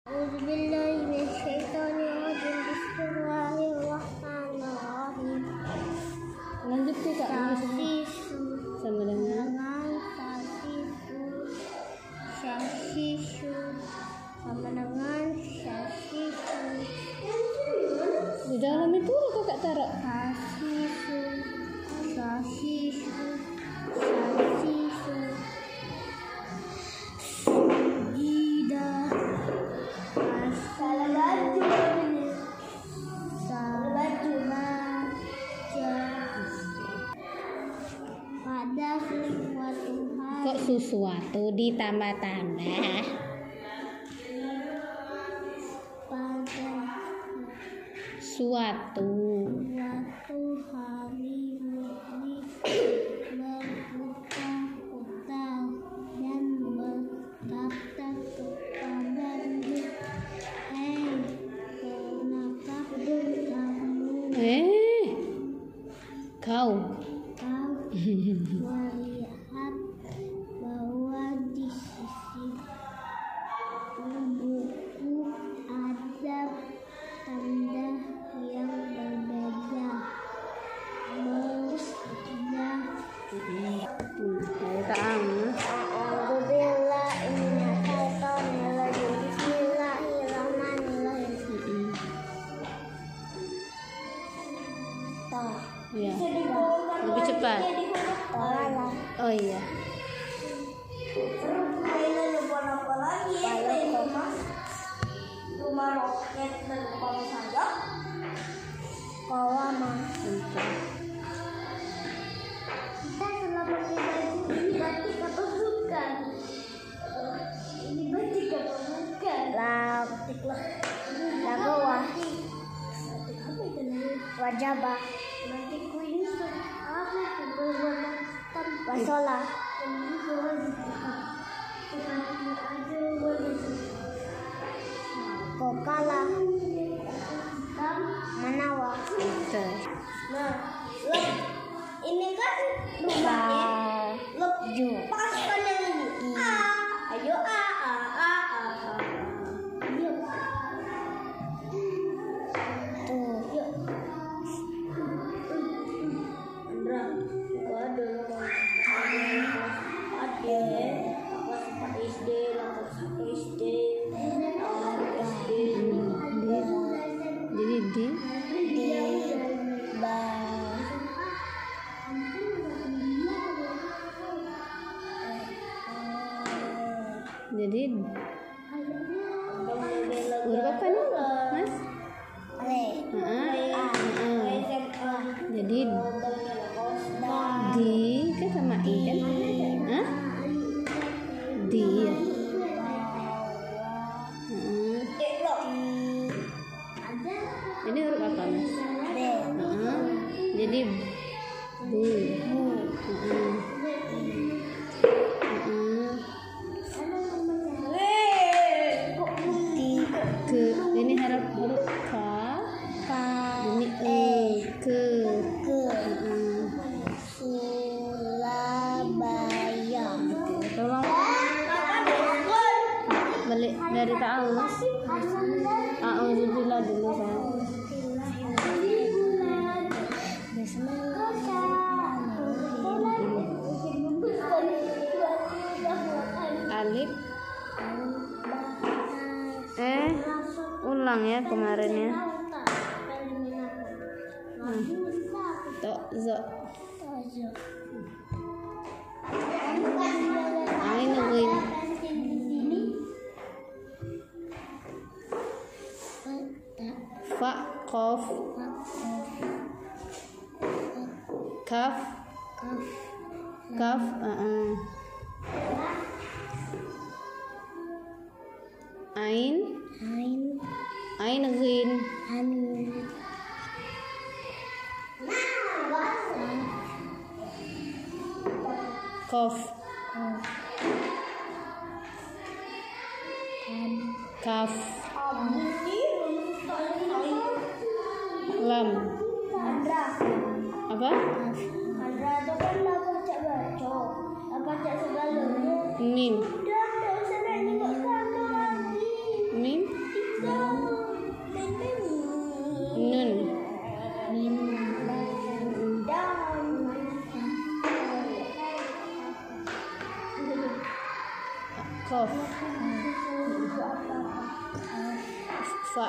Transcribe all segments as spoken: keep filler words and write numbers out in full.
Bismillahirrahmanirrahim. Lanjut tuh Kak, Sasisu sama dengan sasisu sasisu sama dengan sasisu. Di dalam itu kok Kak taruh Sasisu sasisu sasisu Dida salah baju salah baju pada sesuatu hal. kok sesuatu ditambah-tambah Pada suatu suatu hari mudik berputar-putar dan berkata kepadanya, "Hei, kenapa kamu eh kau kau melihat bahwa di sisi tubuhku ada tanda yang berbeda? Mestinya Bismillahirrahmanirrahim. Toh. ya lebih cepat Tolak. oh iya Apa lagi rumah rumah roket dan kalau saja kolama. bentar. Kita selama baju ini batik apa bukan? Ini batik apa bukan? Batik lah. Lagu wahid. Batik apa itu namanya? Wajabah. Batikku ini apa itu berwarna hitam? Wasolah. Ini berwarna hitam. Seperti ada warna kokala. Hitam manawa. bentar. Nah, lep. Ini kan rumahnya. Lep ju. Paskan yang ini. A. Ayo a a a a. Ayo. Tuh. Yuk. Andra, juga ada loh. Ada. Kelas empat S D, kelas satu S D, S D. jadi di jadi huruf apa nih Mas? Heeh, heeh. Jadi di kan sama i kan? Hah? Di ya. Heeh. Ini huruf apa Mas? Heeh. Jadi bu. Heeh. Heeh. Ke ini huruf huruf k. Ini e ke. Heeh. Surabaya. Tolong balik dari ta'awuz. A'udzubillah dulu saya. Alif eh ulang ya kemarin ya. Hmm. Tok zo Ain ghin fa qaf kaf kaf uh-uh. Ain Ain Ain ghin anu Qaf Kaf Lam apa? Andra itu kan nggak baca baca, nggak baca segalanya. Mim Udah, nggak usah nanya nggak lagi. Mim Kof. Fa.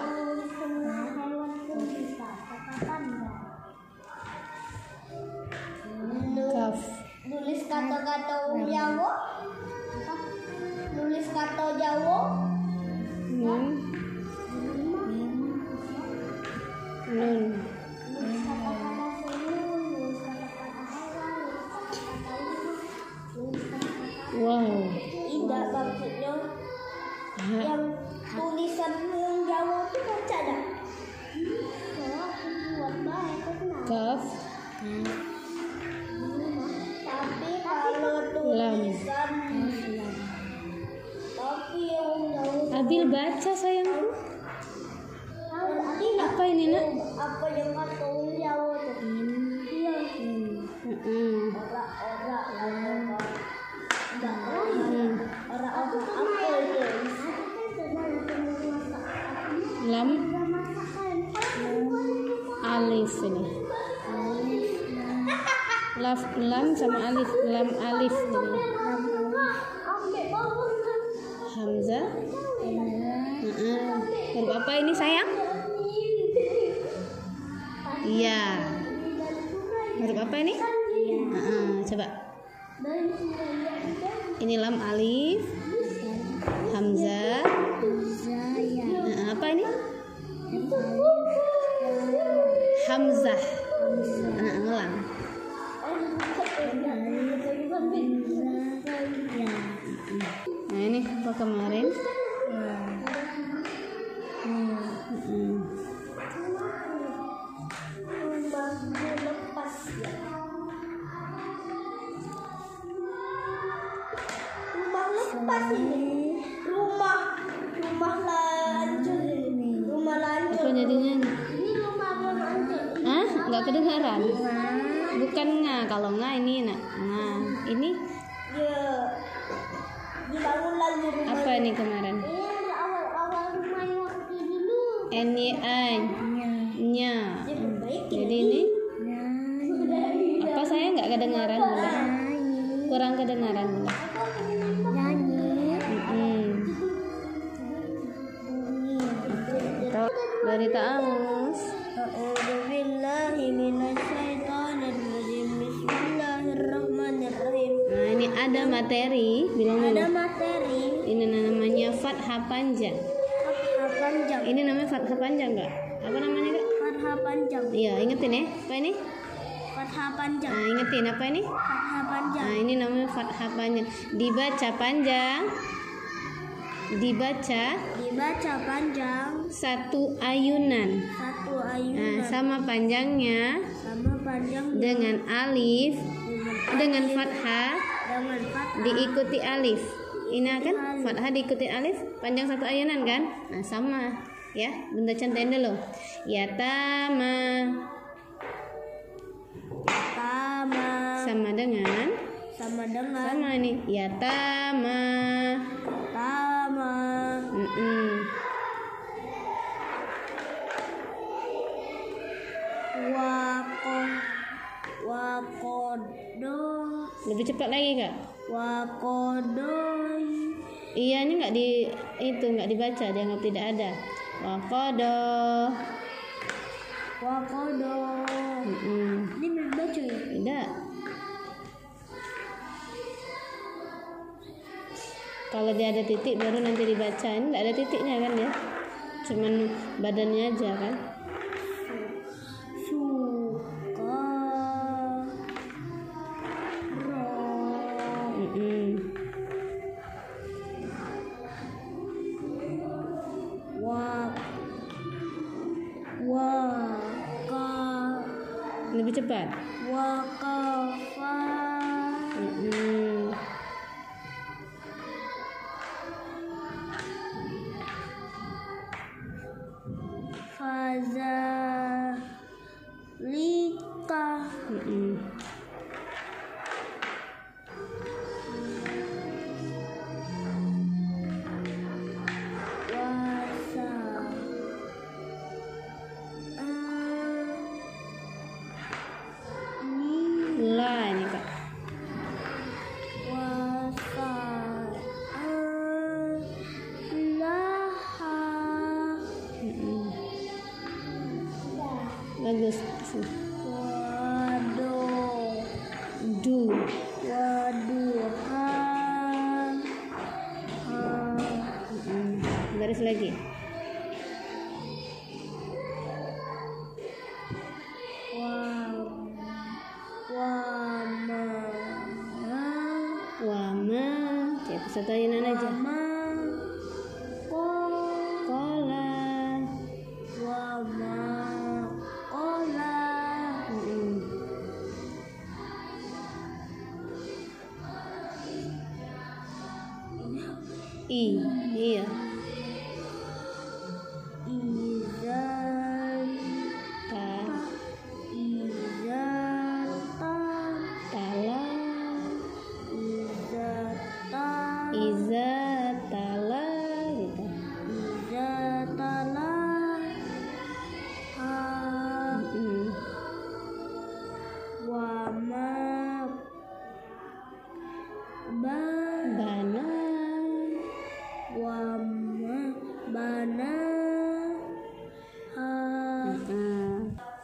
Kaf. Nulis kata-kata Jawa. Nulis kata Jawa. Nun. Nun. Nulis kata-kata senyum. Nulis kata-kata hewan. Nulis kata-kata. Wow. Tidak maksudnya Ha. yang tulisan yang Jawa itu baca dah. Kalau aku buat baik aku kenal. Kaf. Tapi kalau tulisan tapi yang Jawa Abil baca sayangku. Apa ini nak? apa yang kata Jawa tuh? Iya. Mm-mm. Ora-ora ora-ora. Hmm. Ora-ora apa itu? Lam alif ini. Laf lam sama alif, lam alif ini. Hamzah. Heeh. Huruf apa ini sayang? Iya. Huruf apa ini? Heeh, coba. Ini lam alif. Hamzah. Nah, apa ini? Hamzah. Nah, ulang. Nah, ini apa kemarin? Mm-mm. Lepas ya. Rumah lepas ini. Rumah rumah lancur ini. Rumah lancur. Apa jadinya? Ini rumah lancur. Ah, nggak kedengaran. Bukan nga, kalau nga ini nak. Nga. Ini Ya. Dibangun lagi rumah. apa ini kemarin? Ini awal-awal rumahnya waktu dulu. N Y A. Nya. Diperbaiki. Jadi ini apa saya nggak kedengaran udah. Kurang kedengaran udah. Mm-mm. Tahu dari ta'awus. A'udzubillahi minasyaitonirrajim. Bismillahirrahmanirrahim. Nah, ini ada materi, bilang dulu. Ada materi Ini namanya fathah panjang. fathah panjang. Ini namanya fathah panjang nggak? Apa namanya kak? Fathah panjang. Iya, ingetin ya. Apa ini? Fathah panjang. Nah, ingetin apa ini? Fathah panjang. Nah, ini namanya fathah panjang. Dibaca panjang. Dibaca Dibaca panjang satu ayunan. satu Nah, ayunan sama panjangnya sama panjang dengan alif, dengan fathah dengan fathah diikuti alif. Ini kan fathah diikuti alif, panjang satu ayunan kan? Nah, sama ya. Bunda contohin dulu. Yatama tama sama dengan sama dengan sama ini yatama. tama Mm-mm. wako wakodo Lebih cepat lagi kak. wakodoi Iya, ini nggak di itu nggak dibaca, dianggap tidak ada. Wakodo. wakodo Mm-mm. ini berbaca ya. Tidak. Kalau dia ada titik baru nanti dibaca. Ini nggak ada titiknya kan ya? Cuman badannya aja kan? Suka ro Mm-mm. wa waka Lebih cepat. wakafa Mm-mm. fazalika Mm-mm. wasa ni La ini kak. wasa Bagus. Waduh. Du. Waduh. Ha. Ha. Mm-mm. Baris lagi. Wam. Wama. Wama. Siapa satu ayunan aja. Wama. Ko. Kola. Wama. Kola. Mm-mm. I. Iya. Izan. Ta. Izan. Ta. Tala. Izata. Iza. Tala. Gitu. Izatala. Ha. Mm-mm. Wama. Ba. Bana. Wama. Bana. Ha. Mm-mm.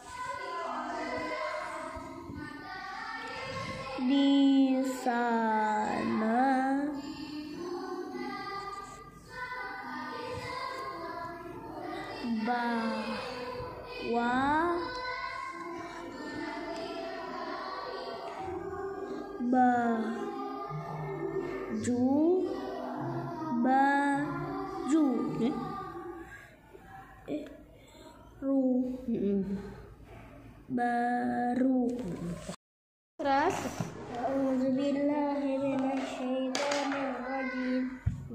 Di sana. Bawa. Baju. Baju. Eh? Eh. Ru. Mm-mm. Baru. Terus. A'udzubillahiminasyaitonirrajim.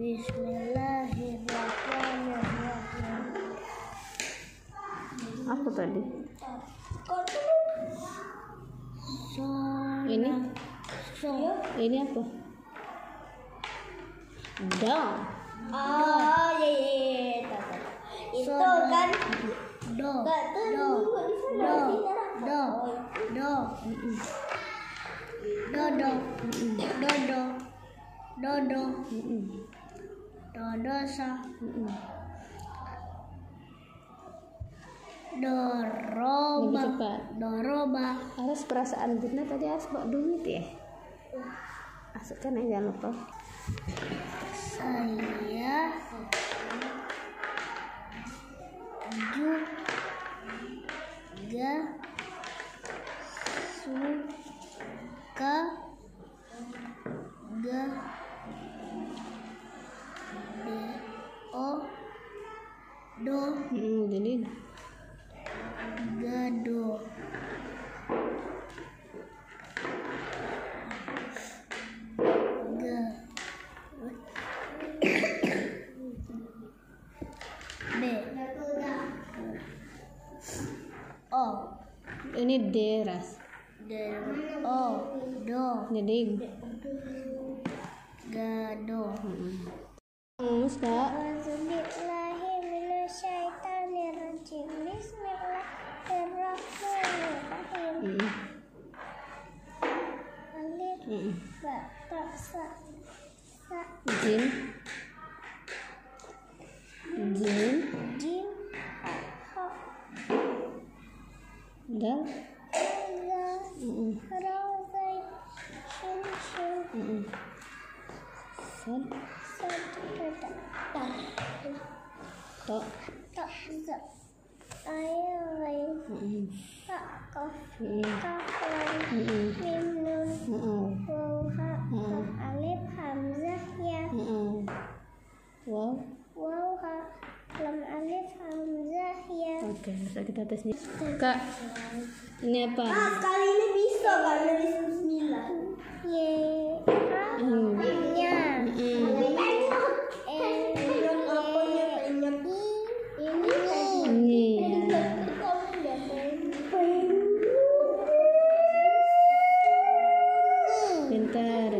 Bismillahirrahmanirrahim. Apa tadi? Sholat. Ini. Sholat. Ini apa? Dong. Oh, iya iya iya. Itu kan do. Do. Do. Do. Do. Do. Dodo. Dodo. Dodo. Mm-mm. Dodosa. Mm-mm. Doroba. Lebih cepat. Doroba. Harus perasaan Bunda tadi harus bawa duit ya. Masukkan ya, jangan lupa. Saya juga suka ga de o do Mm, jadi gado ga B O ini deras. D O do Jadi gado. Ustaz. A'udzubillahiminasyaitonirrajim. Bismillahirrahmanirrahim. Mm. Alif Mm. ba ta sa sa Jim. Jim. jim ha ha Dal. za Mm-mm. ra zai shin shin Mm-mm. Sad. sa ta ta To. ta za ayo lai Mm-mm. ha kaf Mm-mm. kaf lam Mm-mm. mim nun Mm-mm. waw ha Mm. alif hamzah ya Mm-mm. Wow. waw ha lam alif hamzah ya. Oke, bisa kita tes nih. Kak, ini apa? Kali ini bisa kan nulis bismillah. Ye. Hmm. Ya. Mm-mm. Ini ya. Pintar.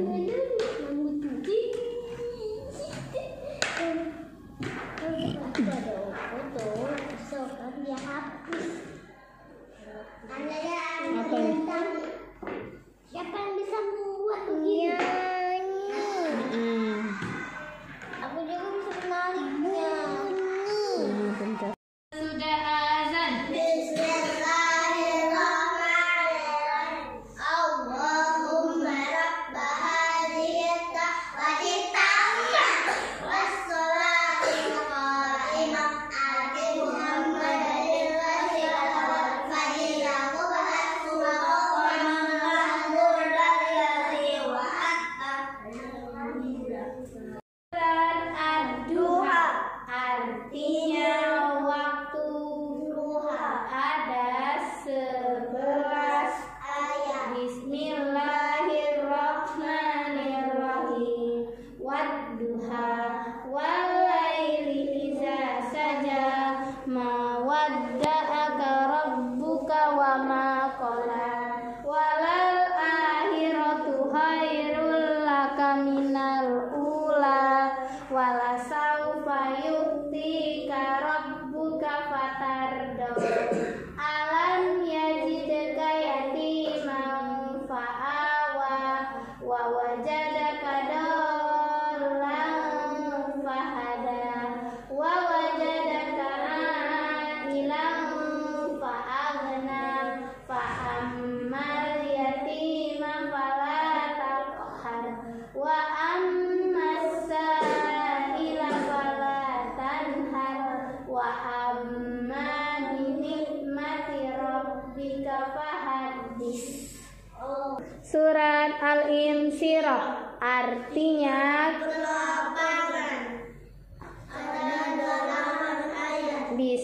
Apa nih? Siapa yang bisa membuat begini? Mm-mm. Aku juga bisa menaliknya. Hmm, pintar. Sudah azan. Bismillah. artinya waktu duha. Ada sebelas ayat. Bismillahirrahmanirrahim. Wadduha walaili iza saja, ma wadda'aka rabbuka wa ma qala, walal akhiratu khairul laka minal ula, wala saufa yu'tika rabbuka fatarda. Alam yajidka yatiman fa'awa, wa wajadaka dallan fahada, wa wajadaka ailan fa'aghna, fa'ammal yatima fala taqhar, wa ammas sa'ila fala tanhar, wa amma bi ni'mati rabbika fahaddits. Surat Al-Insyirah artinya Kelaparan. Ada delapan ayat.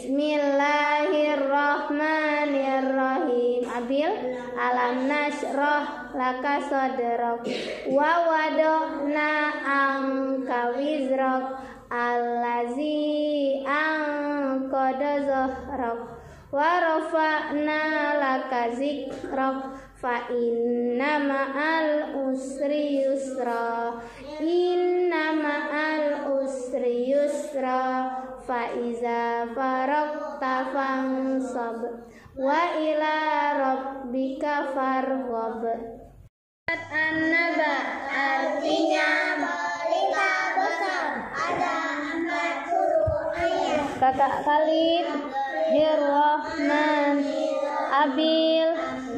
Bismillahirrahmanirrahim. Abil alam nashrah laka sadrak wa wada'na anka wizrak allazi anqadha zahrak wa rafa'na laka zikrak fa inna ma'al usri yusra, inna ma'al usri yusra, fa iza faraqta fansab, wa ila rabbika farghab. An-Naba artinya Berita besar. Ada empat puluh ayat. Kakak Khalid, Hirrahman, Abil,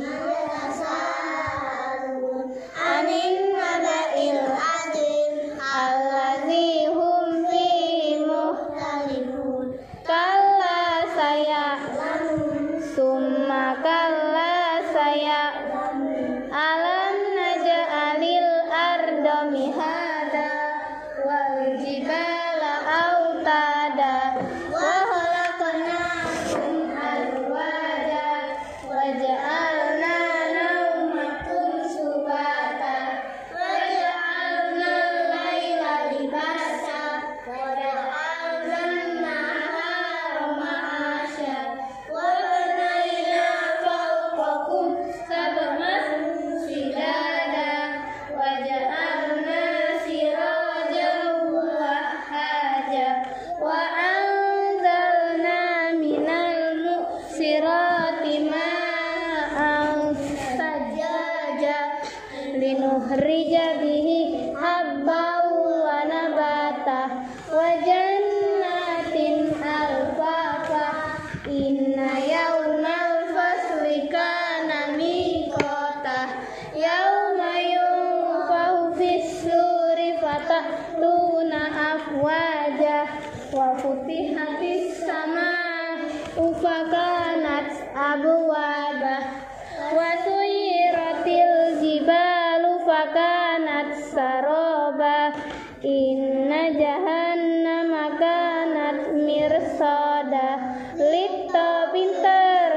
Anin naba'il azim. allazi hum fihi mukhtalifun. Kalla saya, summa kalla saya, alam naj'alil arda mihada, wal jibala autada, wa khalaqnakum azwaja, wa ja'alna naumakum subata, wa ja'alna al-laila libasa, wa ja'alna an-nahara ma'asha, wa banayna fawqakum sab'an shidada, wa ja'alna sirajan wahaja, wa anzalna minal mu'sirati ma'an sajjaja, linukhrija bihi habban wa nabata, wa jannatin alfafa, inna yawmal fasli kana miqata, yawma yunfahu fis-suri fatatuna afwaja, wa futihatis sama'u fakanat abwaba, wa suyiratil jibalu fakanat saroba, inna jahannama kanat mirsada, litta pinter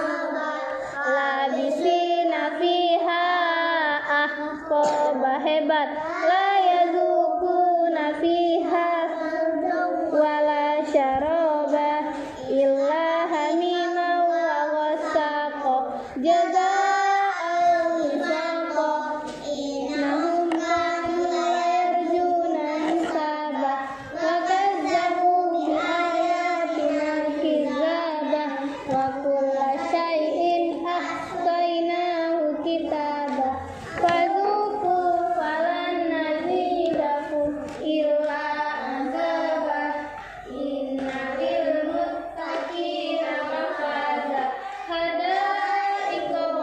labisina fiha ahqaba hebat, la yazukuna fiha wala syaraba illa hamima wa ghasaqa, jazaa'an wifaqa, innahum kanu yarjuna hisaba, wa kazzabu bi ayatina kizaba, wa kulla syai'in ahsaynahu kitaba, fadzuqu falan nazidakum illa azaba, inna lil muttaqina mafaza, hadaiqa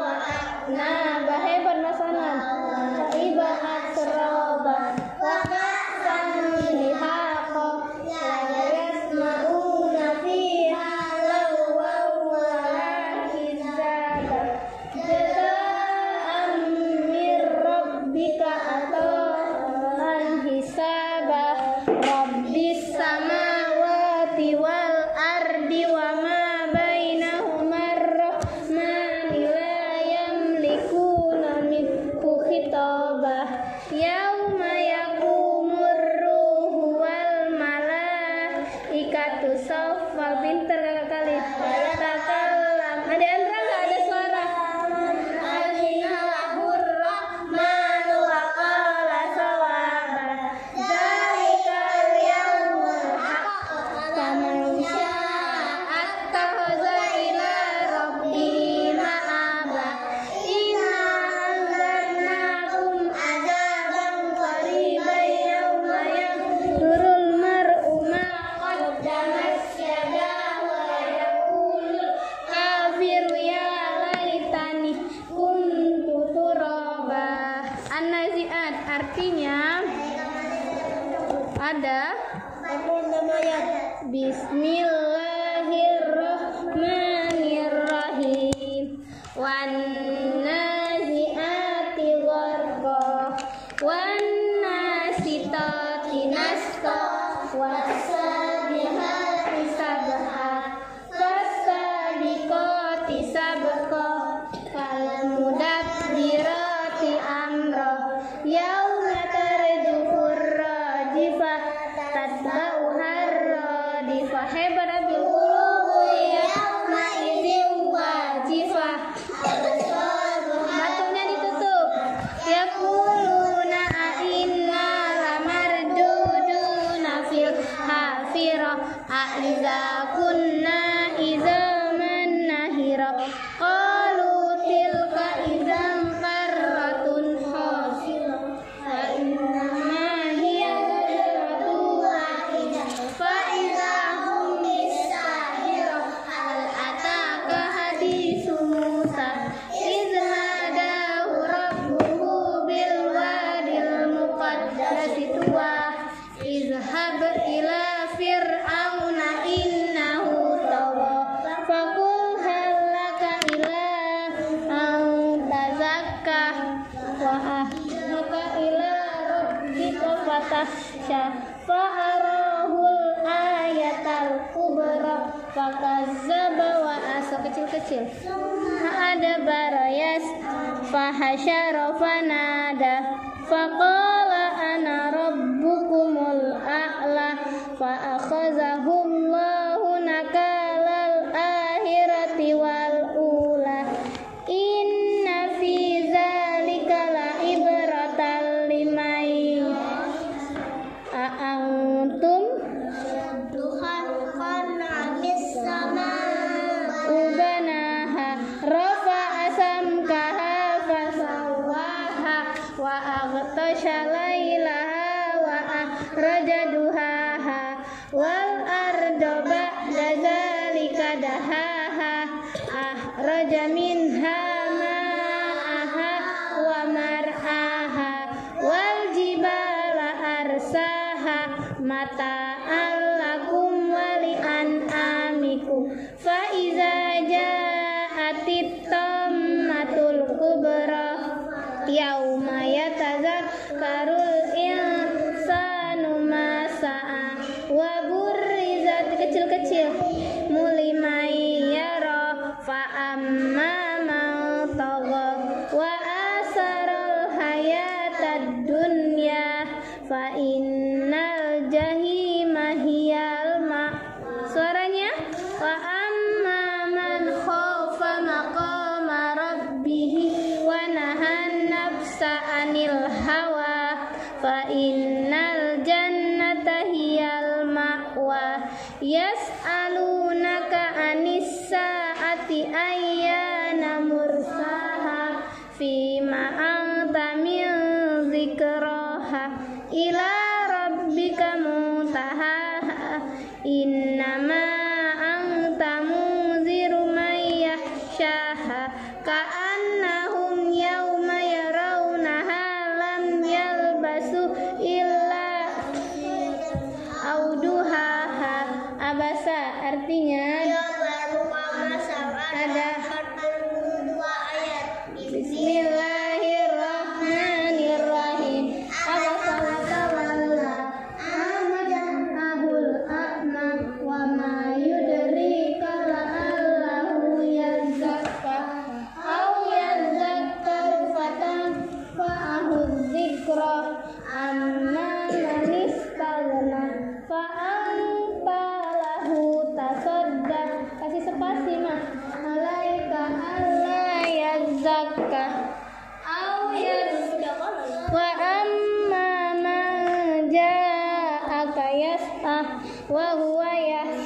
pintar kakak kali. Takalam. Ada Andra nggak ada suara? Artinya ada Bismillahirrahmanirrahim. Wan nazi'ati gharqa wan nasitati nasqa wasabihati sabha fasabiqati sabqa fal mudabbirati amra yauma tarjufur rajifah tatba'uhar radifah. Hebat Abil qulubu yauma idzin wajifah. Matanya ditutup. Yaquluna a'inna lamarduduna fil hafirah a'iza kunna idzaman nahira qalu tilka idzan karratun khasirah fa innama hiya zajratun wahidah fa idza hum bisahirah hal ataka haditsu Musa idz nadahu rabbuhu bil wadil muqaddasi tuwa izhab ila fir'auna innahu tagha faqul hal laka ila an tazakka wa ahlaka ila rabbika fatahsha fa'arahul ayatal kubra fakazzaba wa asa. Kecil-kecil. Ada barayas fahasyara fanada faqala ana rabbukumul a'la fa akhazahullahu nakalal akhirati wal ula inna fi dzalika la ibratan liman a'antum duhan kana bis-sama ubanaha rafa'a samkaha fasawaha wa aghtasha lailaha wa akhraja duhaha wal arda ba'da zalika dahaha akhraja minha ma'aha wa mar'aha wal jibala arsaha mata'an lakum wa li'an'amikum fa iza ja'atit tammatul kubra yauma yatazakkarul insanu ma sa'a wa burrizat. Kecil-kecil. Mulimai yara fa amma man tagha wa asaral hayatad dunya fa innal jahima hiyal ma. Suaranya wa amma man khafa maqama rabbih wa nahan nafsa anil hawa fa innal jannata hiyal ma'wa yas'alunaka anis sa'ati ayyana mursaha fima anta min zikraha ila rabbika muntahaha innama anta munziru man yakhshaha ka'annahum yauma yarawnaha lam yalbasu illa auduhaha. Abasa artinya ada Bismillahirrahmanirrahim. Abasa wa tawalla amajahul a'ma wa ma yudrika la'allahu yazakka aw yazakkaru fatanfa'ahu dzikra amma man istaghna fa anta lahu tasadda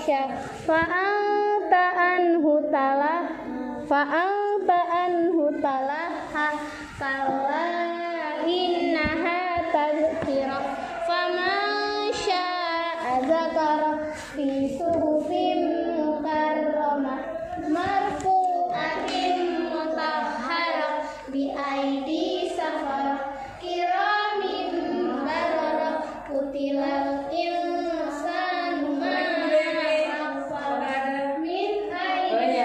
fa'anta anhu talah fa'anta anhu talaha kalla innaha tadhkirah faman syaa dzakara fi suhufin mukarramah marfu'atin mutahharah bi aidi safarah kiramin bararah kutilal insanu ma safara min aidi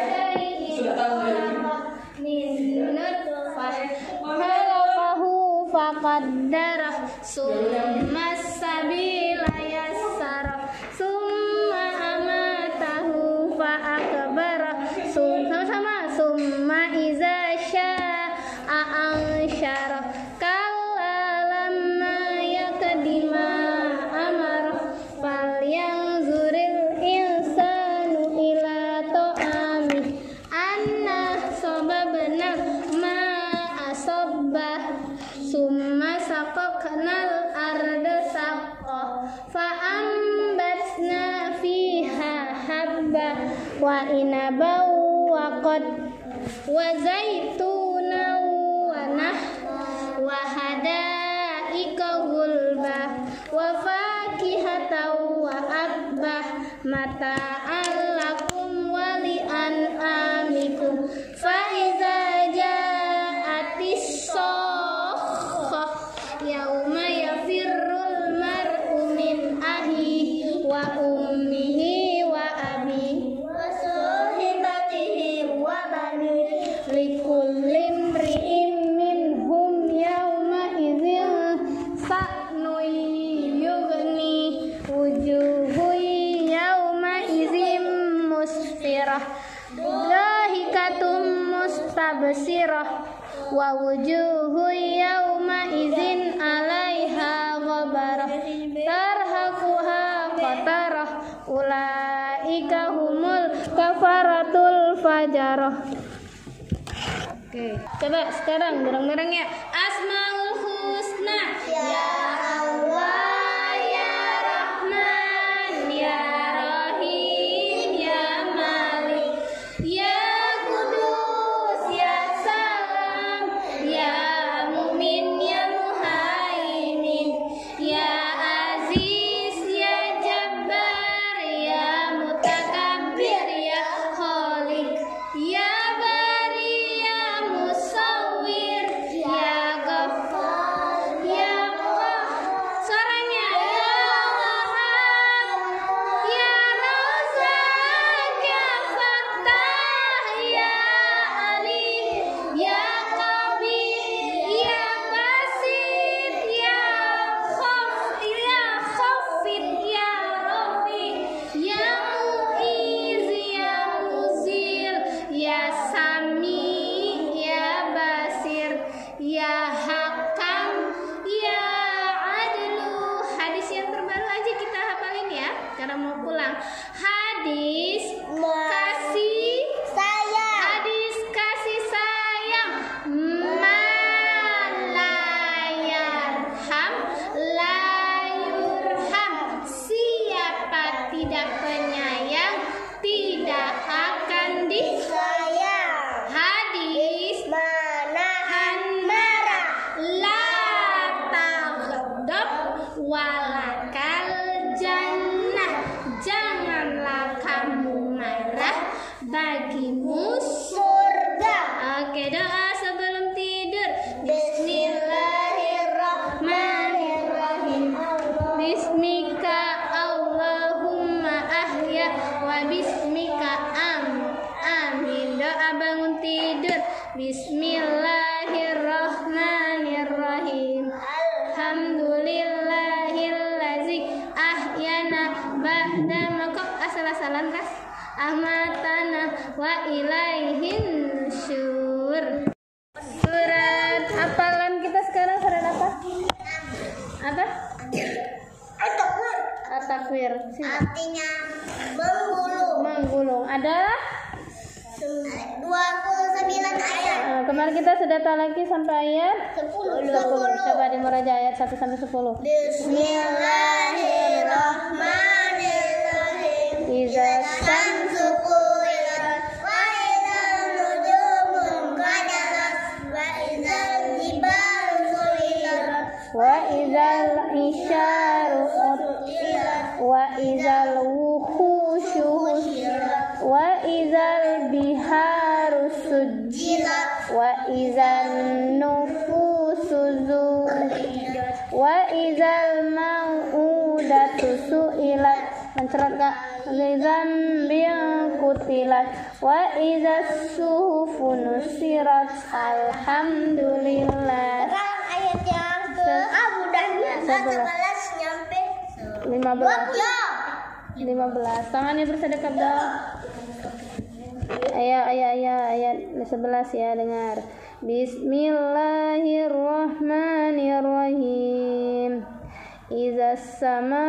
min nutfah khalaqahu faqaddarah summa sabila yassarah summa amatahu fa'akbarah sama-sama summa iza sya'a ansyarah kalla lamma yakdima amarah falyanzuril insanu ila ta'amih anna sababna ma'a sabbah summa saqaqnal arda saqqa fa'ambatna fiha habba wa inabaw wa qad wa zaitunan wa nah wa hadaika gulbah wa fakihatan wa akbah mata'an lakum wa li'an'amikum fa iza ja'atis sakhah yauma yafirrul mar'u min ahlihi wa ummihi wa abihi wa sahibatihi wa banihi likulli imri'in minhum yawma idzin sa'nun yughni wujuhun yawma idzin musfirah dhahikatum mustabsirah wa wujuhun yawma idzin 'alaiha ghabarah tarhaquha qatarah ulaika humul kafaratul fajarah. Oke, coba sekarang bareng-bareng ya. Asmaul Husna. Ya Allah, ya Rahman, ya Rahim, ya Malik, ya Kudus, ya Salam, ya Mu'min, ya Muhaimin, ya Aziz, ya Jabbar, ya Mutakabbir, ya Khaliq, ya Bari, ya Musawwir, ya Ghaffar, ya Qahhar. Suaranya ya Wahhab, ya Razzaq, ya Fattah, ya Alim, ya Qawi, ya Basit, ya Khaf, ya Khafid, ya Rafi, ya Mu'iz, ya Muzil, ya Sami, ya Basir, ya Hakam, ya Adlu. Hadis yang terbaru aja kita hafalin ya, karena mau pulang. Hadis kasih sayang. Hadis kasih sayang. Malayarham layurham. Siapa tidak penyayang tidak akan disayang. Hadis manahan marah la taghdab walakal jannah. Janganlah kamu marah, bagimu surga. Oke, doa sebelum tidur. Bismillahirrahmanirrahim. Bismika Allahumma ahya wa bismika am amin. Doa bangun tidur. Bismillahirrahmanirrahim. Alhamdulillahillazi ahyana ba'da makok asal-asalan ras amatana wa ilaihin syur. Surat hafalan kita sekarang surat apa? Apa? At-Takwir. At-Takwir. Artinya menggulung. Menggulung adalah dua puluh sembilan ayat. Nah, kemarin kita sudah tahu lagi sampai ayat sepuluh. Coba dimulai ayat satu sampai sepuluh. Bismillahirrahmanirrahim. iza syamsu kuwirat, wa idzal nujumu qadarat, wa idzal jibalu suyirat, wa idzal isyaru utilat, wa idzal wuhusyu usyirat, wa idzal biharu sujjilat, wa idzal nufusu zuwirat, wa idzal mau'udatu su'ilat. Mencerat Kak. Zizan bil kutilat, wa idzas suhufu nusirat. Alhamdulillah. Sekarang ayat yang ke ah mudahnya sebelas nyampe lima belas. ya. lima belas. Tangannya bersedekap dong. Ayo, ayo, ayo, ayat sebelas ya, dengar. Bismillahirrahmanirrahim. Iza sama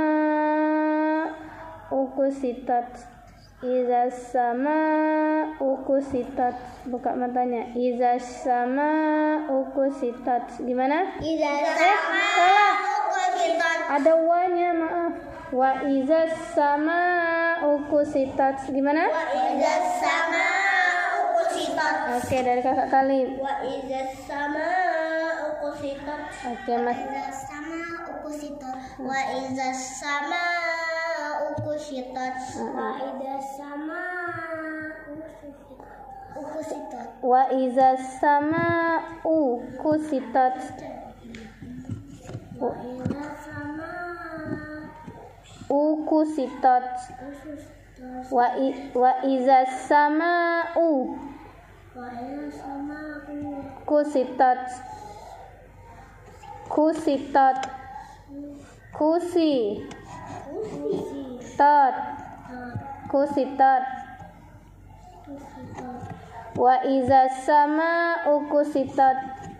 ukusitat, iza sama ukusitat. Buka matanya. Iza sama ukusitat. Gimana? Iza Eh, salah. ukusitat, Ada wanya, maaf. Wa iza sama ukusitat. Gimana? wa iza sama ukusitat, Oke, dari kakak Talib. wa iza sama ukusitat, Oke, Mas. iza sama ukusitat, wa iza sama ukusitat, wa iza sama ukusitat, Wa iza sama ukusitat. wa iza sama Ukusitat. ukusitat, Wa i, wa iza sama u wa iza sama kusitat. Kusitat. Kusi. Tat. Kusitat. Wa iza sama ukusitat.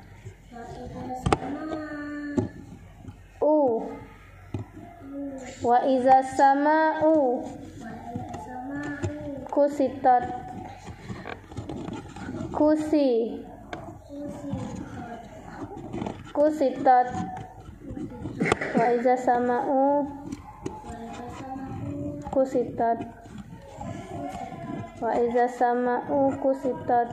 U. Wa iza sama u kusitat. Kusi. Kusitat. Wa iza sama u kusitat. Wa iza sama u kusitat.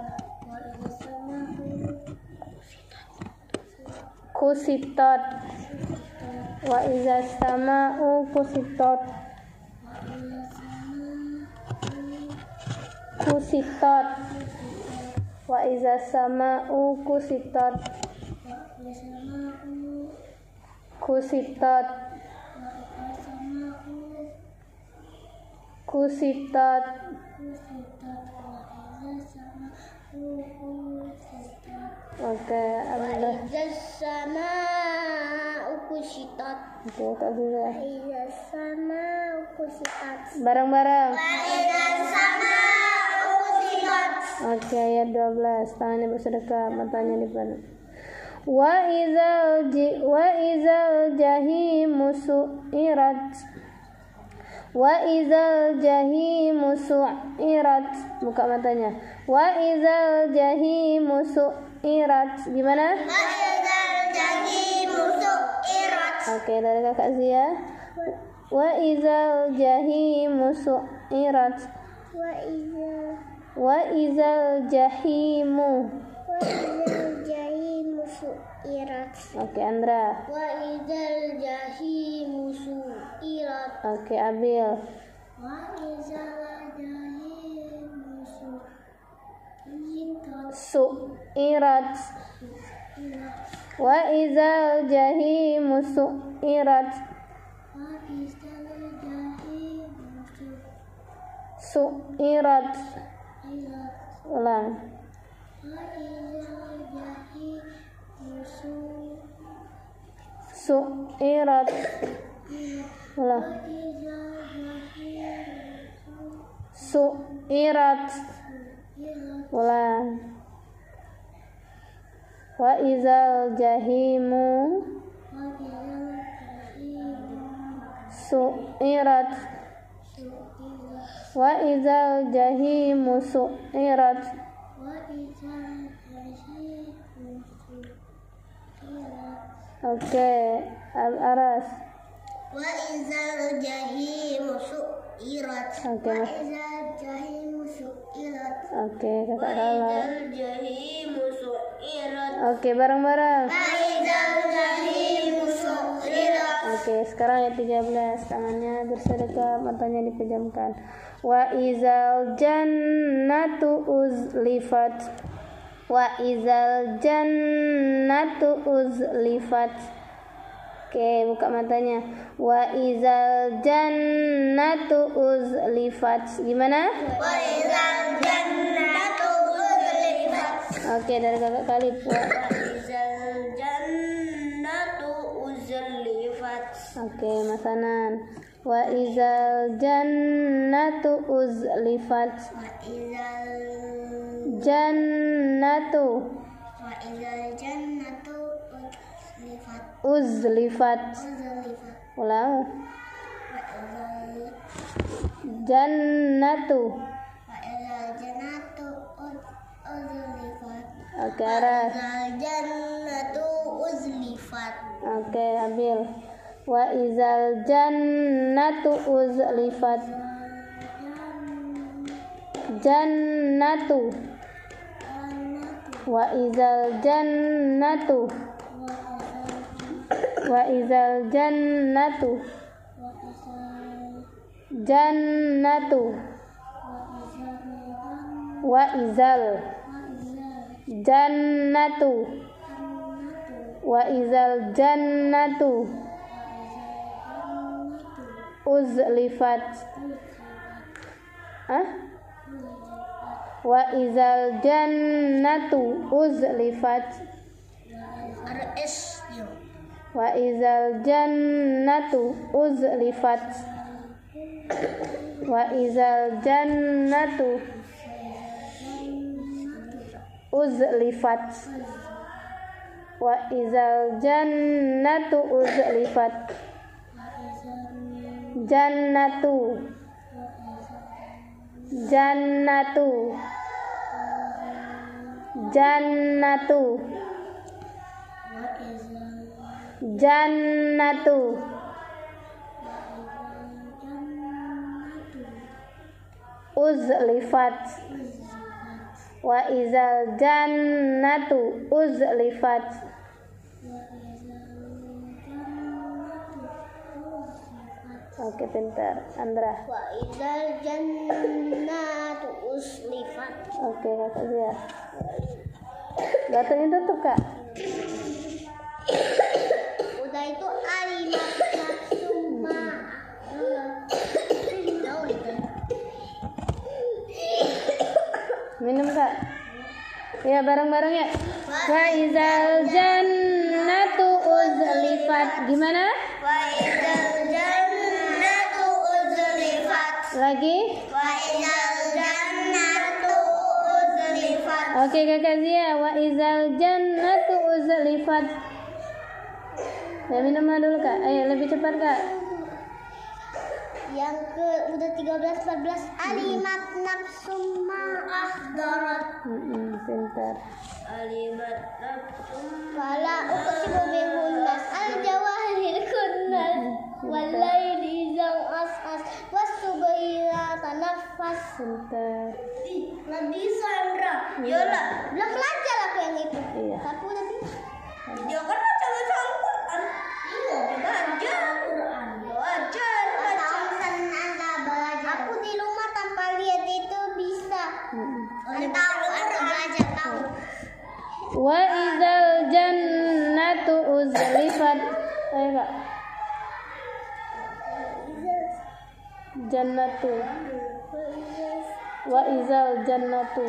Kusitat. Wa iza sama u kusitat. Kusitat. Wa iza sama u kusitat. Kusitat. Kusitat. Oke, alhamdulillah. iza sama ukusitat, Oke, Kak Giza. iza sama ukusitat, Bareng-bareng. wa iza sama ukusitat, Oke, ayat dua belas. Tangannya bersedekap, matanya dipandang. Wa izal ji wa izal jahimu su'irat. Wa izal jahimu su'irat. Buka matanya. Wa izal jahimu su'irat. Gimana? wa idzal jahimu su'irat, Oke, dari kakak Zia. Wa izal jahimu su'irat. wa idzal Wa izal jahimu. wa idzal jahimu su'irat, Oke, Andra. wa idzal jahimu su'irat, Oke, Abil. wa idzal jahimu su'irat, Su'irat. Wa izal jahimu su'irat. wa idzal jahimu Su'irat. su'irat, Ulang. wa idzal jahimu Su'irat. Ulang. wa idzal jahimu Su'irat. su'irat, Ulang. Wa izal jahimu wa idzal jahimu su'irat. su'irat, Wa izal jahimu su'irat. wa idzal jahimu su'irat, Oke, Al-Aras. wa idzal jahimu su'irat. Oke. Wa idzal jahimu su'irat. Oke, kakak kalah. Jahimu su'irat. Oke, bareng-bareng. Wa idzal jahimu su'irat. Oke, sekarang ayat tiga belas. Tangannya bersedekap, matanya dipejamkan. Wa izal jannatu uzlifat. Wa izal jannatu uzlifat. Oke, buka matanya. Wa izal jannatu uzlifat. Gimana? Wa idzal jannatu uzlifat. Oke, dari kakak Khalif. Wa Izal jannatu uzlifat. Oke, Mas Anan. Wa izal jannatu uzlifat. Wa izal Jannatu Wa izal jannatu uzlifat. uzlifat. Uzlifat. Ulang. Wa izal Jannatu. Wa izal jannatu uzlifat. Oke, Aras. Izal jannatu uzlifat. Oke, Abil. Wa izal jannatu uzlifat. Jannatu. Wa izal jannatu. Wa izal jannatu. Jannatu. Wa izal jannatu. Wa izal jannatu uzlifat. Hah? Wa izal jannatu uzlifat. Rs yo. Wa izal jannatu uzlifat. Wa izal jannatu uzlifat. Wa izal jannatu uzlifat. Jannatu. Jannatu. Jannatu. Jannatu uzlifat. Wa izal jannatu uzlifat. Oke, pintar. Andra. Wa idzal jannatu uzlifat. Oke, kakak Zia. Gatuin tutup, Kak. Udah itu alimat suma. Tahu itu. Minum, Kak. Ya, bareng-bareng ya. Wa izal jannatu uzlifat. Gimana? Wa idzal jannatu uzlifat. Lagi? Wa idzal jannatu uzlifat. Oke, kakak Zia. Wa izal jannatu uzlifat. Ya, minum dulu, Kak. Ayo, lebih cepat, Kak. Yang ke udah tiga belas empat belas alimat nafsum ma'ahdarat. Hmm, pintar. Alimat nafsum fala uqsimu bihunnas al jawahir kunnas walaili zam as'as wasubhi la tanaffas. Pintar. Nabi Sandra yola belum belajar aku yang itu. Iya. Tapi udah bisa. Dia kan baca baca Al-Quran. Iya, baca Al-Quran. Baca aku di rumah tanpa lihat itu bisa. Hmm. Tahu atau belajar tahu. Wa izal jannatu uzlifat. Ayo, Kak. Jannatu. Wa izal jannatu.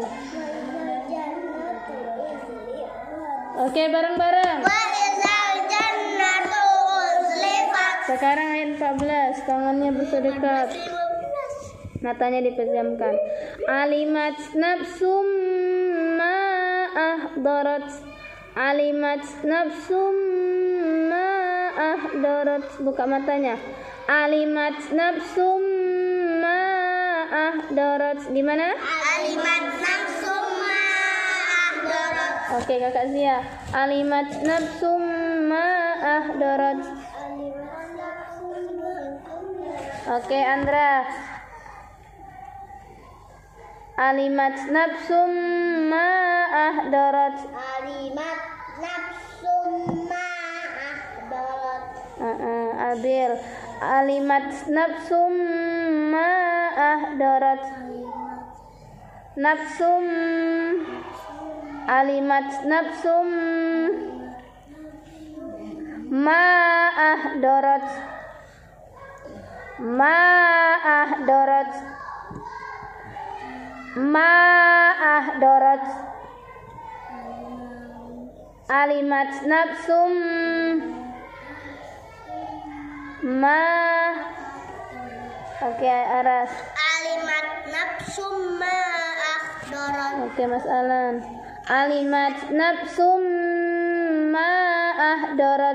Oke, bareng-bareng. Wa izal jannatu uzlifat. Sekarang ayat empat belas. Tangannya bersedekap, matanya dipejamkan. Alimat nafsum ma ahdarat. Alimat nafsum ma ahdarat. Buka matanya. Alimat nafsum ma ahdarat. Di mana? Alimat nafsum ma'ahdarat. Oke, kakak Zia. Alimat nafsum ma ahdarat. Oke, Andra. Alimat nafsum ma ahdarat. Alimat nafsum ma ahdarat. Uh-uh, Abil. Alimat nafsum ma ahdarat. Nafsum. Alimat nafsum ma ahdarat. Ma ahdarat. Ma ahdarat. Alimat nafsum ma. Oke, okay, Aras. Alimat nafsum ma ahdarat. Oke, okay, Mas Alan. Alimat nafsum ma ahdarat.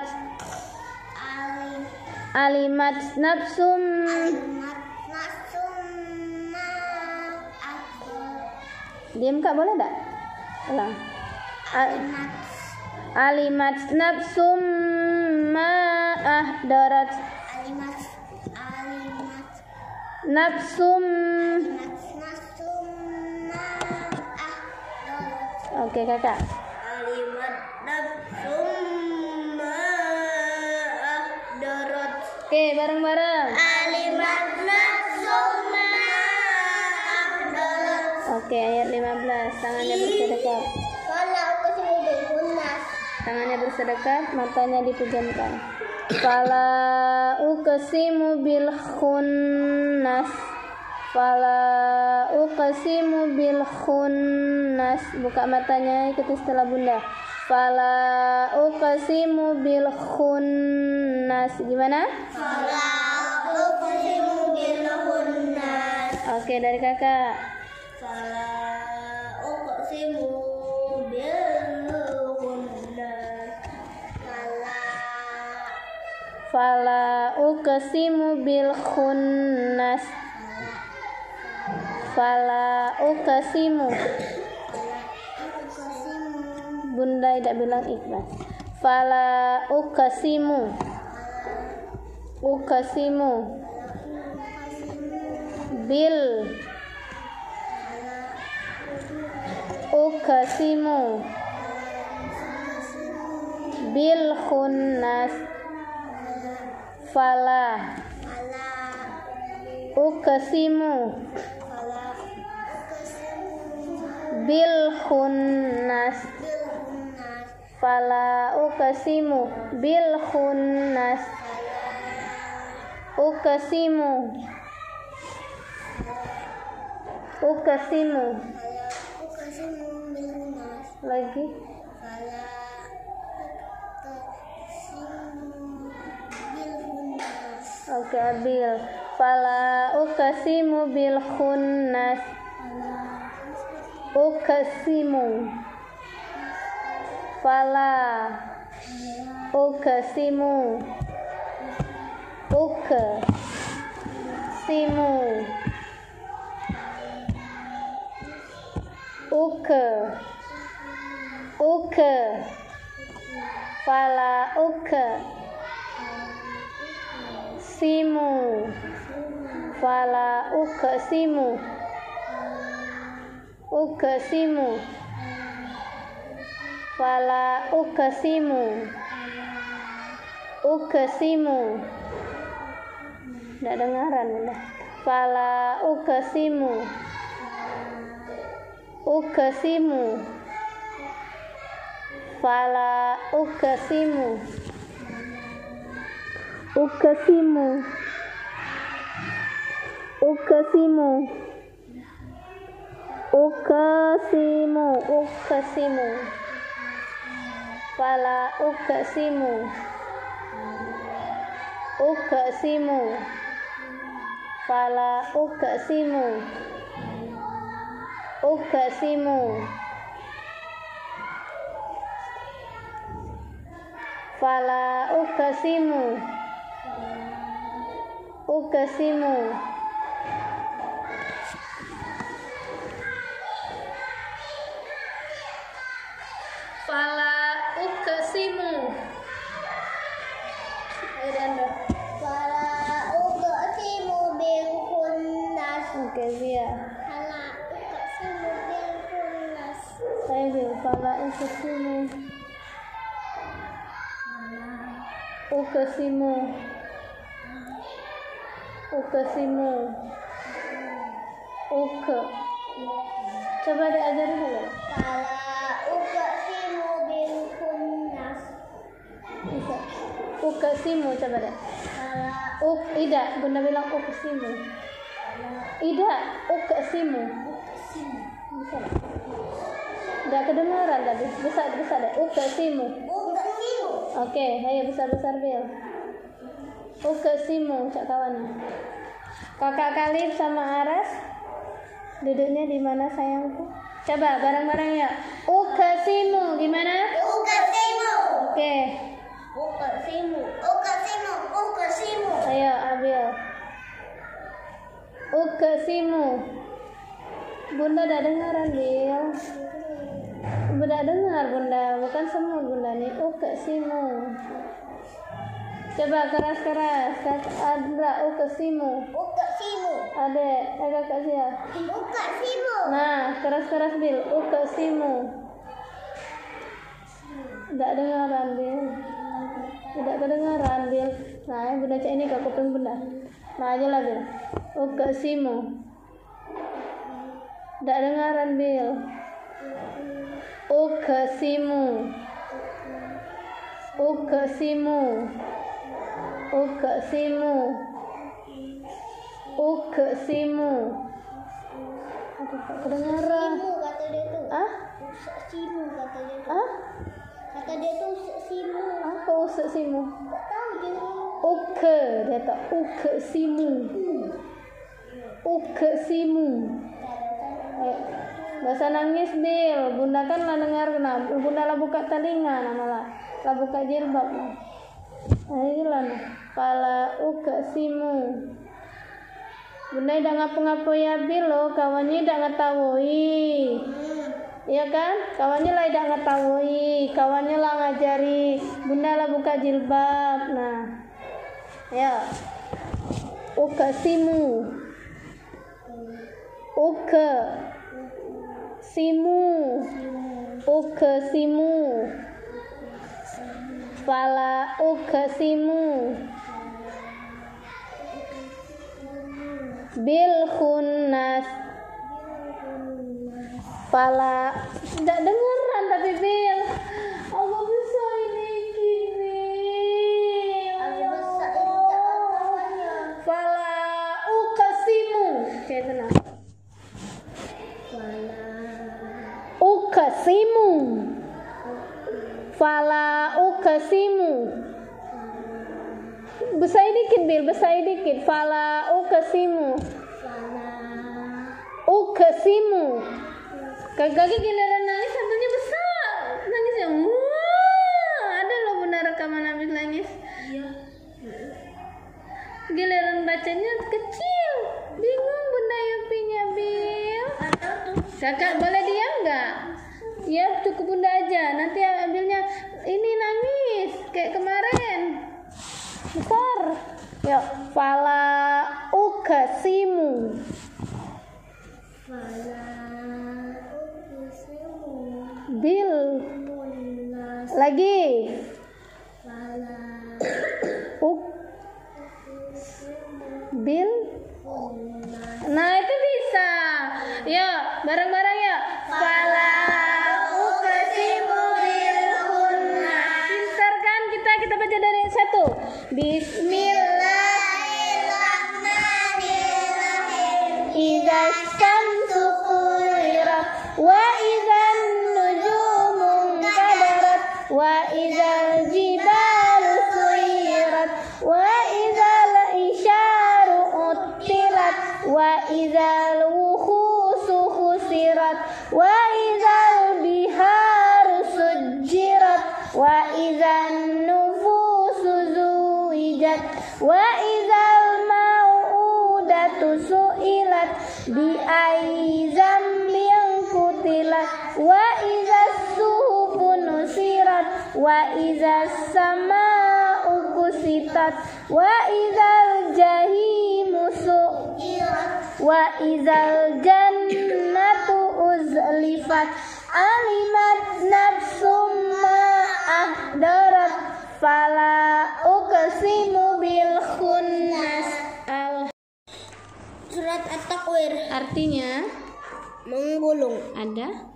Alimat nafsum. Alimat nafsum ma ahdarat. Diam Kak, boleh tak? Ulang. Alimat Alimat nafsum ma ahdarat. Alimat Alimat Nafsum. nafsum ma ahdarat. Oke, Kakak. Alimat nafsum ma ahdarat. Oke, bareng-bareng. Alimat nafsum ma ahdarat. Oke, ayat lima belas. Tangannya bersedekap. Fala uqsimu bil khunnas. Tangannya bersedekap, matanya dipejamkan. Fala uqsimu bil khunnas. Fala uqsimu bil khunnas. Buka matanya, ikuti setelah Bunda. Fala uqsimu bil khunnas. Gimana? Fala uqsimu bil khunnas. Oke, dari Kakak. Fala uqsimu bil khunnas. Fala Fala uqsimu bil khunnas. Fala uqsimu. Bunda tidak bilang ikhlas. Fala uqsimu. Uqsimu bil. Uqsimu bil khunnas. Fala uqsimu bil khunnas. Fala uqsimu bil khunnas. Uqsimu. Uqsimu. uqsimu bil khunnas. Lagi. Fala uqsimu bil khunnas. Oke, Abil. Fala uqsimu bil khunnas. Uqsimu. Fala uqsimu. Uqsimu. Uq. Uq. Fala uq. Simu. Fala uqsimu. Uqsimu. Fala uqsimu. Uqsimu. Tidak dengaran udah. Fala uqsimu. Uqsimu. Fala uqsimu. Uqsimu. Uqsimu. Uqsimu. Uqsimu. Fala uqsimu. Uqsimu. Fala uqsimu. Uqsimu. Fala uqsimu. Uqsimu. Fala uqsimu. Fala uqsimu bil khunnas. Oke, Zia. Fala Ayo Bil, fala uqsimu. Uqsimu. Uqsimu. Uke. Coba diajarin dulu. Fala uqsimu bil khunnas. Bisa. Uqsimu coba deh. Fala Uk Ida, Bunda bilang uqsimu. Ida, uqsimu. uqsimu. Bisa enggak? Enggak kedengaran tadi. Bisa bisa deh. Uqsimu. Uqsimu. Oke, ayo besar-besar Bil. Uqsimu cak kawannya. Kakak Khalid sama Aras duduknya di mana sayangku? Coba bareng-bareng ya. Uqsimu gimana? Uqsimu. Oke. Uqsimu. Uqsimu. Uqsimu. Ayo Abil. Uqsimu. Bunda udah dengar Abil. Bunda dengar Bunda, bukan semut Bunda nih. Uqsimu. Coba keras-keras. Adra uqsimu. Uqsimu. Ade, agak kasih ya. Uqsimu. Nah, keras-keras Bil. Uqsimu. Tidak dengaran Bil. Tidak kedengaran Bil. Nah, Bunda cek ini ke kuping Bunda. Nah aja lah Bil. Uqsimu. Tidak dengaran Bil. Uqsimu. Uqsimu. Uqsimu. Uqsimu. Aduh, tak kedengaran. Simu kata dia tuh. Ah? Simu kata dia tuh. Ah? Kata dia tuh simu. Apa uqsimu? Tak tahu dia. Uke, dia tak uqsimu. Uqsimu. Eh, bahasa nangis Bil. Bunda kan lah dengar kena. Bunda lah buka telinga nama lah. Lah buka jilbab. Nah ini lah. Fala uqsimu. Bunda dah ngapu-ngapu ya Bil lo, kawannya dah ngetawui. Iya kan? Kawannya lah dah ngetawui, kawannya lah ngajari. Bunda lah buka jilbab. Nah. Ya. Uqsimu. Uke. Simu. Uqsimu. Fala uqsimu. Bil khunnas. Fala tidak dengeran tapi Bil. Allah bisa ini gini. Aku besar ini Fala uqsimu. Kayak tenang. Fala Uqsimu. Fala uqsimu. Besar dikit Bil, besar dikit. Fala uqsimu. Fala Uqsimu. Kagak giliran nangis satunya besar. Nangisnya wah. Ada loh Bunda rekaman habis nangis. Iya. Giliran bacanya kecil. Bingung Bunda Yupinya Bil. Atau tuh Kakak boleh diam nggak? Ya cukup Bunda aja. Nanti ambilnya ini nangis kayak kemarin. Besar. Yuk, fala uqsimu. Fala uqsimu Bil. khunnas. Lagi. Fala Uk. Bil. khunnas. Nah itu bisa. Yuk bareng-bareng ya. Fala uqsimu bil khunnas. Pintar kan kita kita baca dari satu. Bismillahirrahmanirrahim. Idza syamsu kuwirat wa idzan nujumu kadarat wa idzal jibalu suyirat wa idzal isyaru utilat wa idzal wuhusu khusirat wa idzal biharu sujjirat wa idzan nufusu zuwijat wa idzal mau'udatu su'ilat bi ayyi dzambin qutilat wa idzas suhufu nusirat wa idzas samaa'u kusitat wa idzal jahimu su'irat wa idzal jannatu uzlifat alimat nafsum ma ahdarat fala uqsimu bil khunnas. Al Surat At-Takwir artinya menggulung. ada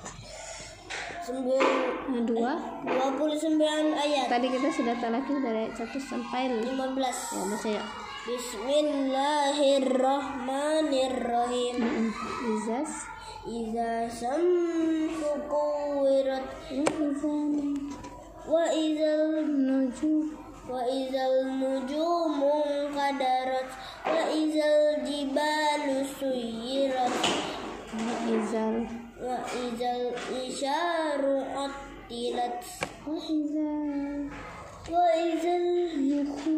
Sembilan dua. dua puluh sembilan ayat. Tadi kita sudah talaki dari ayat satu sampai lima belas. ya, baca ya. Bismillahirrahmanirrahim. Izas Iza samsu kuwirat wa izal nujum wa izal nujumu qadarat wa izal jibalu suyirat wa izal wa izal isyaru attilat wa izal wa izal yuhu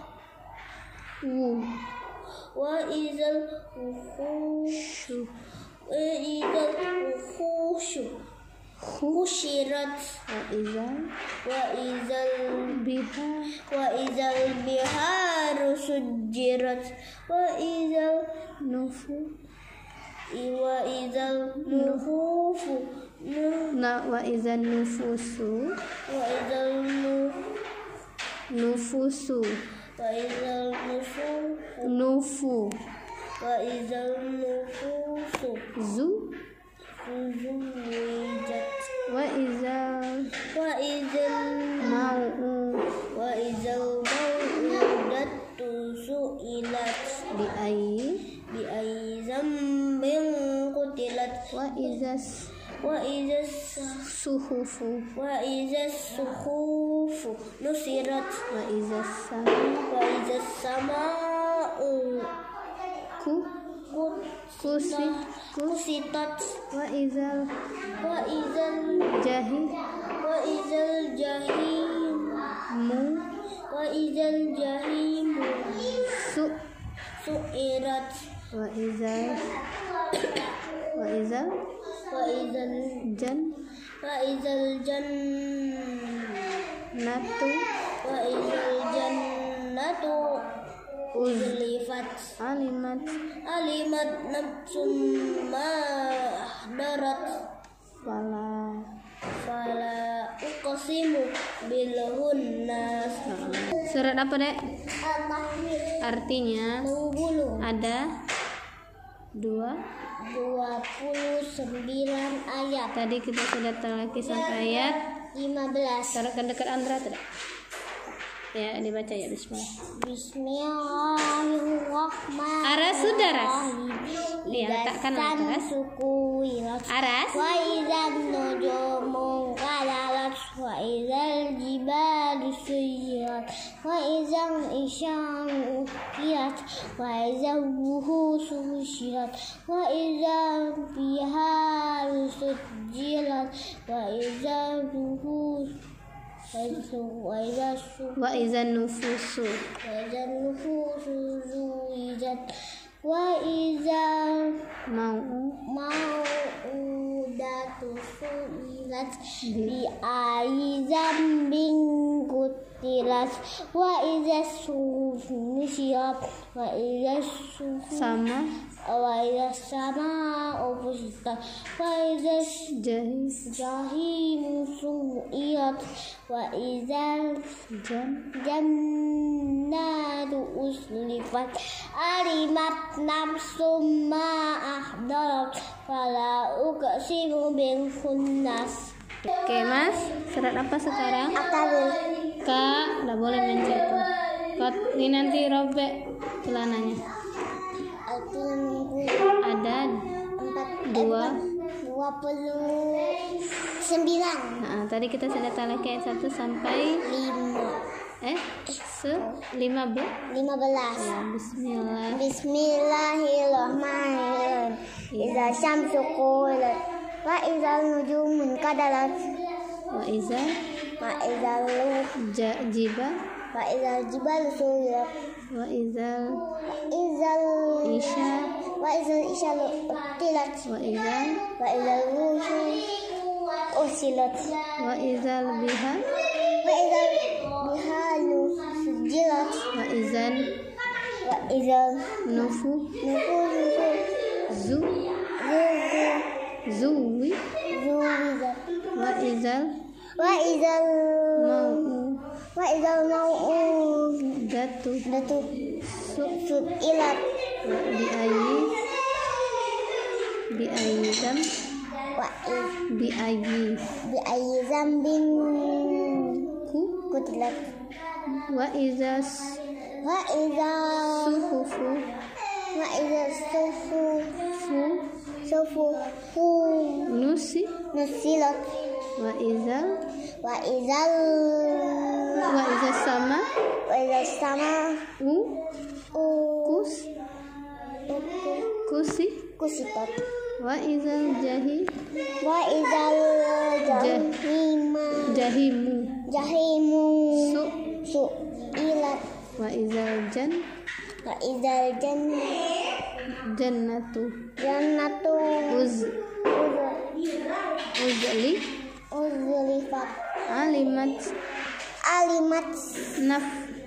wu wa izal wuhushu wa izal wuhushu husyirat wa izal wa izal biha wa izal biharu sujirat wa izal nufu wa izal nufufu nu- na wa izal nufusu wa izal nu- nufusu wa izal nufufu nufu wa izal nufusu zu zuwijat wa izal wa izal mau'u wa izal mawudatu su'ilat bi ayyi bi ayyi zambin qutilat wa izas wa izas suhufu wa izas suhufu nusirat wa izas sama wa izas sama'u ku kusi kus kusitat wa izal wa izal jahi wa izal jahim mu wa izal jahim su su'irat wa izal wa izal wa izal jan wa izal natu wa izal jannatu uz uzlifat alimat alimat nafsum ma darat fala fala uqsimu bil hunnas. surat apa dek artinya Menggulung ada dua. dua puluh sembilan ayat. Tadi kita sudah talaki sampai ayat lima belas. taruhkan dekat Andra tidak ya, dibaca ya. Bismillah. Bismillahirrahmanirrahim. Aras sudah ras ya, letakkan atas suku wirat aras wa idzan nujumu qadarat wa idzal jibalu suyirat wa idzal isyaru ukirat wa idzal wuhusu husyirat wa idzal biharu sujirat wa idzal wuhus wa idzal wa izan nufusu wa idzal nufusu zuwijat wa idzal mau mau'udatu su'ilat bi ayyi zambin qutilat wa idza suhuf nusirat wa idza suhuf sama wa idza sama'u fusitat wa idza jahi jahim su'irat wa idza jan jannatu uslifat alimat nafsum ma ahdarat fala uqsimu bil khunnas. Oke mas, surat apa sekarang? At-Takwir. Kak, nggak boleh menjatuh. Kak, ini nanti robek celananya. Ada dua. dua puluh sembilan. Nah, tadi kita sudah talaki ayat satu sampai lima. eh se lima b. lima belas. Ya, Bismillah. Bismillahirrahmanirrahim. Iza syamsu kuwirat wa izal nujumun qadarat Wa iza wa izal ja- jiba wa izal jibalu suyirat wa izal izal isya wa izal isyalu utilat wa izal wa izal wushu usilat wa izal biha wa izal bihalu sujilat wa izal wa izal nufu nufusu zu zuzu zuwi zuwijat izal wa izal mau wa izal mau datu datu su su'ilat bi ayyi bi ayyi zam wa bi ayyi bi ayyi zambin ku kutilat wa izas wa izal suhufu wa izal sufu fu sufu fu nusi nusilat wa izal wa izal wa izas sama wa izal sama u u kus kusi kusitat wa izal jahi wa izal jahima jahimu jahimu su su'ilat wa izal jan wa izal jan jannatu jannatu uz uzli uzlifat alimat alimat naf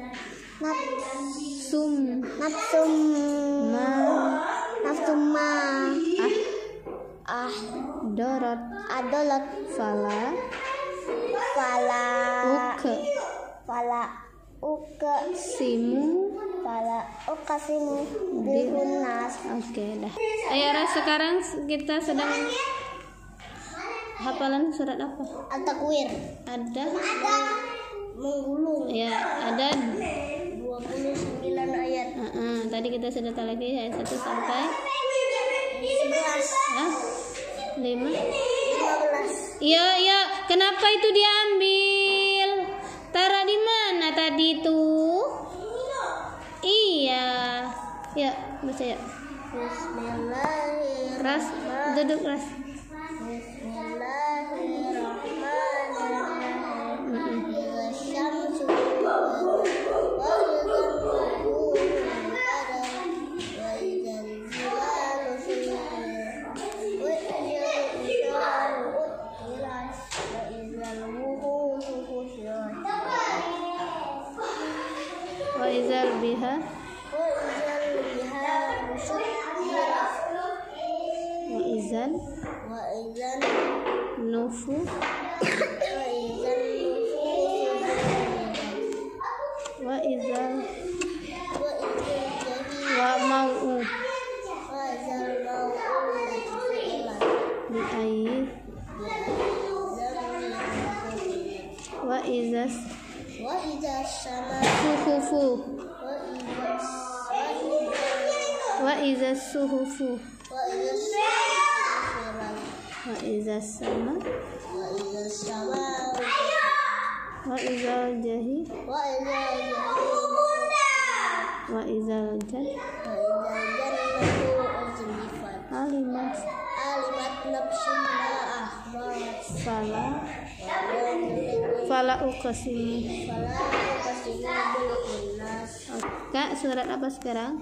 nafsum sum nafsum ma nafsum ma ah ah dorot adolat fala fala uke fala uka simu fala ukasimu bilhunas. oke dah. Ayo Ras, sekarang kita sedang hafalan surat apa? At-Takwir. Ada Menggulung ya, ada dua puluh sembilan ayat. uh-uh. Tadi kita sudah tahu lagi ayat satu sampai sebelas ah, lima. lima belas. Iya, iya. Kenapa itu diambil? Taruh di mana tadi tuh? Iya. Ya, baca ya. Bismillahirrahmanirrahim. Ras, duduk Ras. Bismillahirrahmanirrahim. Mm-mm. Wasyamsu wal-qamar wa idzal jibalu suyirat wa idzal isyaru utilat wa idzal wuhudu husyirat Wa izal biha wa idzal biharu suyirat wa izal wa idzal nufu wa idzal nufusu wa izal wa idzal jahim wa mau'u wa idzal mau'udatu su'ilat bi ayyi wa izas wa idzas sama suhufu wa idzas wa izas suhufu wa idzas sufirat wa izas sama wa idzas sama wa izal jahi wa idzal jahim wa izal jan wa idzal jannatu uzlifat alimat alimat nafsum ma ahdarat fala fala fala uqsimu. uqsimu bil khunnas. Kak, surat apa sekarang?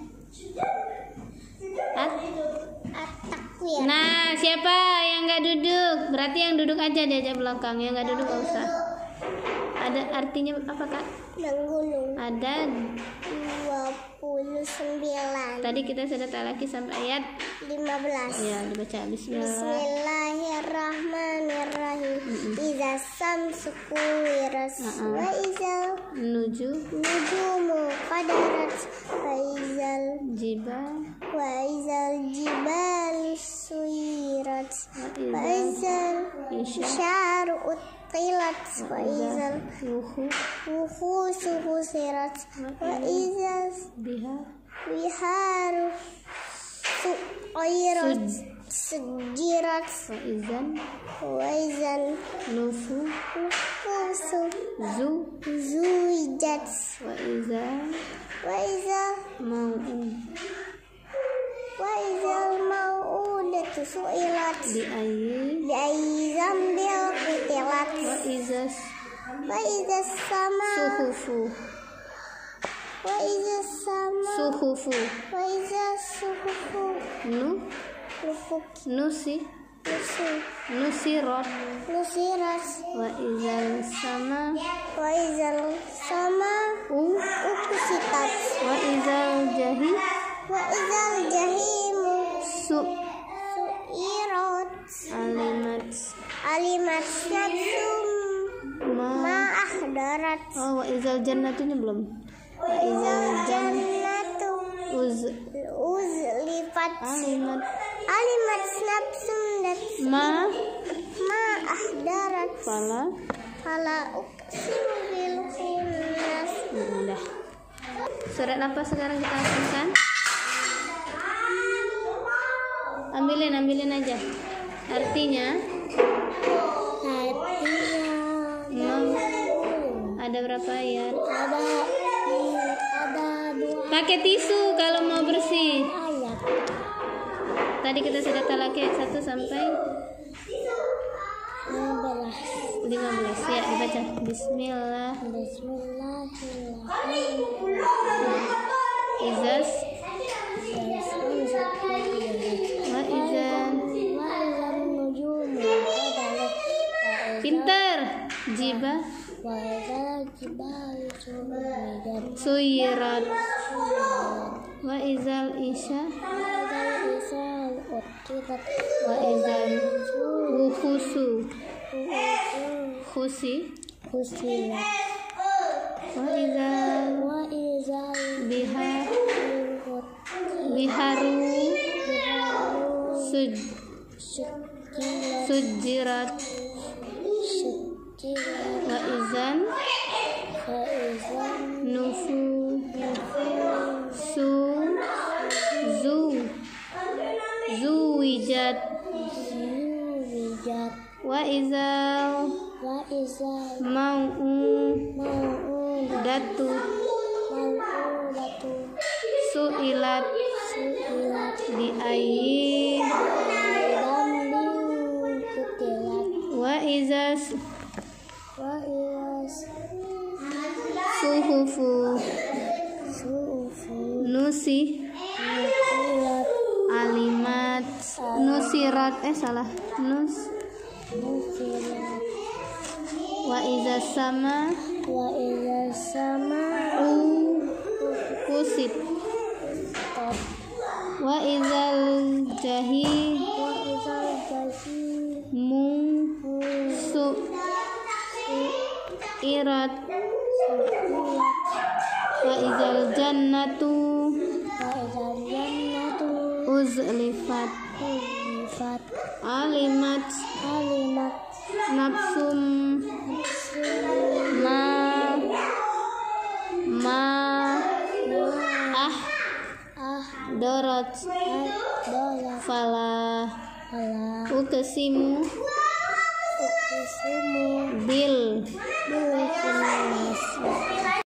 At? At-Takwir. Nah, siapa yang nggak duduk? Berarti yang duduk aja diajak belakang, yang nggak duduk nggak usah. Ada artinya apa Kak? Menggulung Ada. dua puluh sembilan. Tadi kita sudah tahu lagi sampai ayat lima belas. ya dibaca Bismillah. Bismillahirrahmanirrahim. Iza samsu kuwirat Uh-uh. wa izal Nuju nujumu qadarat wa izal jibal wa izal jibalu suyirat wa wa izal isya syaru utilat wa wa izal wuhu wuhusu husirat wa izal biha wiharu su'irat sujirat wa izan wa izal nufu nufusu zu zuijat wa izal wa izal mau'u wa izal mau'udatu su'ilat bi ayyi bi ayyi zambil qutilat wa izas wa izas sama suhufu wa izas sama suhufu wa izas suhufu nu nufuk nusi nusu nusirat nusirat wa izal sama wa izal sama u ukusitat wa izal jahi wa izal jahimu su su'irat alimat alim alimat nafsum ma ma ahdarat. oh wa izal jannatunya belum. Wa izal jan Jannatu uz uzlifat alimat alimat nafsum dat ma ma ahdarat. fala Fala uqsimu bil khunnas. hmm, udah. Surat apa sekarang kita hafalkan? Ambilin, ambilin aja. Artinya Artinya mau ada berapa ayat? ada ada dua Pakai tisu kalau mau bersih. ayat. Tadi kita sudah talaki ayat satu sampai lima belas. lima belas. Ya, dibaca. Bismillah. Bismillahirrahmanirrahim. Izas wa izan. Pinter. Jiba suyirat wa izal isya wa izal wuhusu khusi wa izal biha biharu suj sujirat wa izan nufu su zu zuwijat wa izal mau'u datu su'ilat bi ayyi wa izas suhufu nusi alimat nusirat eh salah nus wa izas sama wa iza sama u kusit wa izal jahi wa iza jahi mu su irat wa izal jannatu wa iza jannatu uzlifat uzlifat alimat alimat nafsum ma ma ah ah darat dola fala ala ukesimu uqsimu bil bil khunnas.